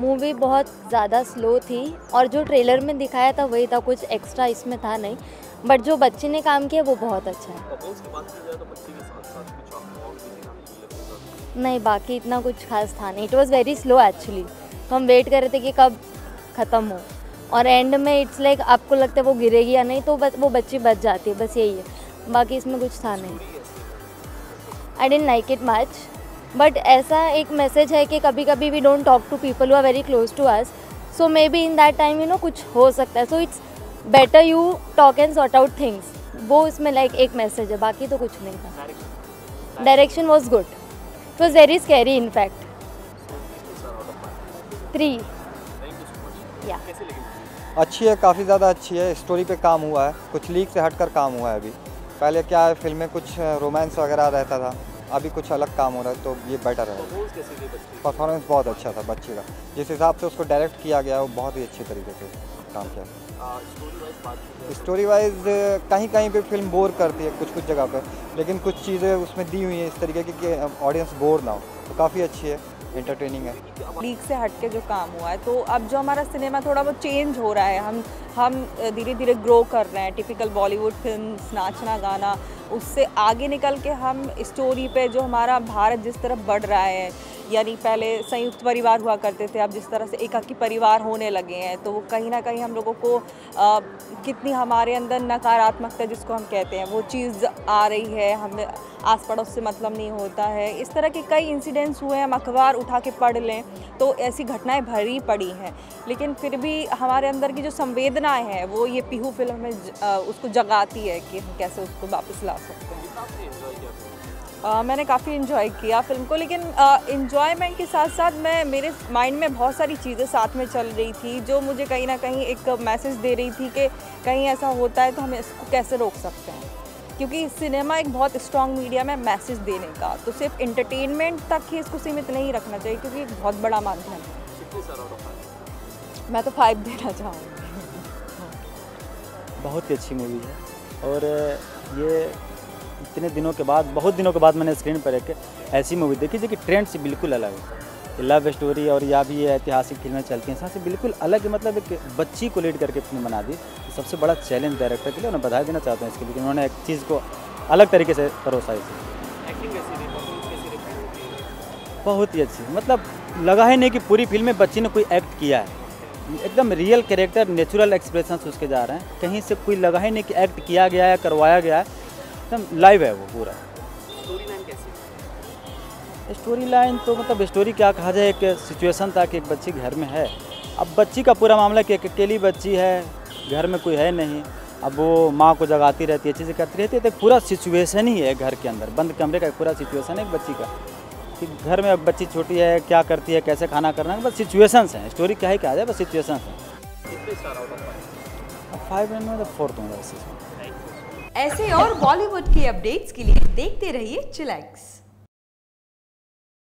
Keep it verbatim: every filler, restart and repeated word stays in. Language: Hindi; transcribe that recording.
मूवी बहुत ज़्यादा स्लो थी और जो ट्रेलर में दिखाया था वही था, कुछ एक्स्ट्रा इसमें था नहीं, बट जो बच्चे ने काम किया वो बहुत अच्छा है। कपल्स की बात की जाए तो बच्चे के साथ साथ कुछ और भी दिखा नहीं, बाकी इतना कुछ खास था नहीं। It was very slow actually, तो हम वेट कर रहे थे कि कब ख़त्म हो, और एंड में इट्स लाइक like, आपको लगता है वो गिरेगी या नहीं, तो बस वो बच्ची बच जाती है, बस यही है, बाकी इसमें कुछ था नहीं। I didn't like it much, but ऐसा एक मैसेज है कि कभी कभी we don't talk to people who are very close to us, so maybe in that time you know कुछ हो सकता है, so it's better you talk and sort out things, वो इसमें लाइक like, एक मैसेज है, बाकी तो कुछ नहीं था। Direction was good, it was very scary in fact. Three. या अच्छी है, काफ़ी ज़्यादा अच्छी है। स्टोरी पे काम हुआ है, कुछ लीक से हटकर काम हुआ है। अभी पहले क्या है, फिल्म में कुछ रोमांस वगैरह रहता था, अभी कुछ अलग काम हो रहा है, तो ये बेटर है। परफॉर्मेंस बहुत अच्छा था बच्चे का, जिस हिसाब से उसको डायरेक्ट किया गया वो बहुत ही अच्छी तरीके से काम किया। स्टोरी वाइज कहीं कहीं पे फिल्म बोर करती है कुछ कुछ जगह पे, लेकिन कुछ चीज़ें उसमें दी हुई हैं इस तरीके की कि ऑडियंस बोर ना हो, तो काफ़ी अच्छी है, एंटरटेनिंग है। लीक से हट के जो काम हुआ है, तो अब जो हमारा सिनेमा थोड़ा बहुत चेंज हो रहा है, हम हम धीरे धीरे ग्रो कर रहे हैं। टिपिकल बॉलीवुड फिल्म्स, नाचना गाना, उससे आगे निकल के हम स्टोरी पे, जो हमारा भारत जिस तरफ बढ़ रहा है, यानी पहले संयुक्त परिवार हुआ करते थे, अब जिस तरह से एकाकी परिवार होने लगे हैं, तो वो कहीं ना कहीं हम लोगों को आ, कितनी हमारे अंदर नकारात्मकता जिसको हम कहते हैं वो चीज़ आ रही है, हमें आस पड़ोस से मतलब नहीं होता है। इस तरह के कई इंसिडेंट्स हुए हैं, हम अखबार उठा के पढ़ लें तो ऐसी घटनाएं भरी पड़ी हैं, लेकिन फिर भी हमारे अंदर की जो संवेदनाएं हैं वो ये पीहू फिल्म में ज, उसको जगाती है कि हम कैसे उसको वापस ला सकते हैं। Uh, मैंने काफ़ी इन्जॉय किया फ़िल्म को, लेकिन इन्जॉयमेंट uh, के साथ साथ मैं मेरे माइंड में बहुत सारी चीज़ें साथ में चल रही थी जो मुझे कहीं ना कहीं एक मैसेज दे रही थी कि कहीं ऐसा होता है तो हम इसको कैसे रोक सकते हैं, क्योंकि सिनेमा एक बहुत स्ट्रॉन्ग मीडियम है मैसेज देने का, तो सिर्फ एंटरटेनमेंट तक ही इसको सीमित नहीं रखना चाहिए, क्योंकि एक बहुत बड़ा माध्यम है। मैं तो फाइव देना चाहूँगी। बहुत ही अच्छी मूवी है, और ये इतने दिनों के बाद, बहुत दिनों के बाद मैंने स्क्रीन पर एक ऐसी मूवी देखी जो कि ट्रेंड से बिल्कुल अलग है। लव स्टोरी और या भी ये ऐतिहासिक फिल्में चलती हैं, सबसे बिल्कुल अलग, मतलब एक बच्ची को लीड करके फिल्म बना दी। सबसे बड़ा चैलेंज डायरेक्टर के लिए उन्हें बधाई देना चाहता हूँ इसके लिए, उन्होंने एक चीज़ को अलग तरीके से परोसा। इसे बहुत ही अच्छी, मतलब लगा ही नहीं कि पूरी फिल्म में बच्ची ने कोई एक्ट किया है, एकदम रियल कैरेक्टर, नेचुरल एक्सप्रेशन उसके जा रहे हैं, कहीं से कोई लगा ही नहीं कि एक्ट किया गया है, करवाया गया है, एकदम लाइव है वो पूरा। स्टोरी लाइन कैसी? स्टोरी लाइन तो मतलब स्टोरी क्या कहा जाए, एक सिचुएशन था कि एक बच्ची घर में है, अब बच्ची का पूरा मामला कि एक अकेली बच्ची है, घर में कोई है नहीं, अब वो माँ को जगाती रहती है, चीज़ें करती रहती है, तो पूरा सिचुएशन ही है घर के अंदर, बंद कमरे का पूरा सिचुएशन है एक बच्ची का, कि घर में अब बच्ची छोटी है, क्या करती है, कैसे खाना करना है, बस सिचुएशंस हैं। स्टोरी क्या ही कहा जाए, बस सिचुएशंस हैं। कितने star out of five? Five में तो फोर दूँगा इसे। ऐसे और बॉलीवुड के अपडेट्स के लिए देखते रहिए चिलैक्स।